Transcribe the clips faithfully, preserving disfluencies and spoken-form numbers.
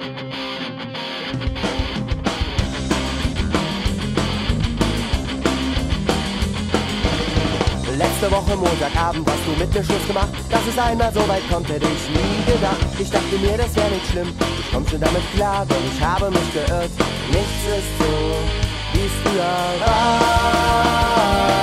Letzte Woche Montagabend hast du mit mir Schluss gemacht. Dass es einmal so weit kommt, hätte ich nie gedacht. Ich dachte mir, das wäre nicht schlimm, ich komm schon damit klar, doch ich habe mich geirrt. Nichts ist so, wie es früher war.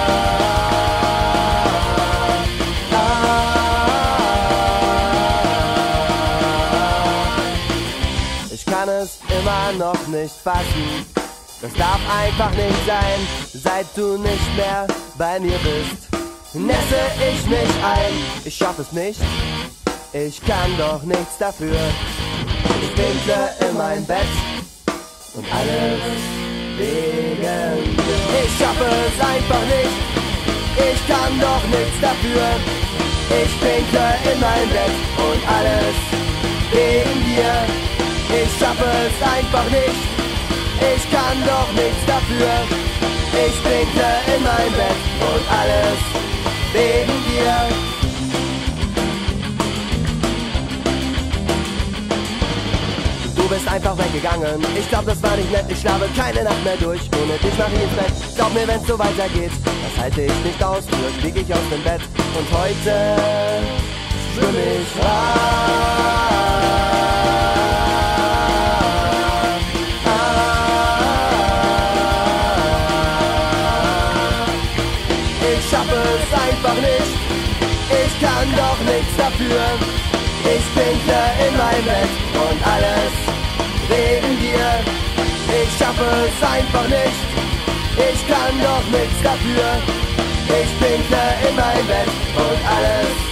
Ich kann es immer noch nicht fassen. Das darf einfach nicht sein, seit du nicht mehr bei mir bist. Nässe ich mich ein, ich schaff es nicht, ich kann doch nichts dafür. Ich pinkle in mein Bett und alles wegen dir. Ich schaff es einfach nicht, ich kann doch nichts dafür. Ich pinkle in mein Bett und alles wegen dir. Ich schaff es einfach nicht, ich kann doch nichts dafür. Ich pinkle in mein Bett und alles wegen dir. Du bist einfach weggegangen, ich glaub das war nicht nett. Ich schlafe keine Nacht mehr durch, ohne dich mach ich ins Bett. Glaub mir, wenn's so weitergeht, das halte ich nicht aus. Früher stieg ich aus dem Bett und heute schwimm ich rein. Ich schaff es einfach nicht, ich kann doch nichts dafür. Ich pinkle in mein Bett und alles wegen dir. Ich schaff es einfach nicht, ich kann doch nichts dafür. Ich pinkle in mein Bett und alles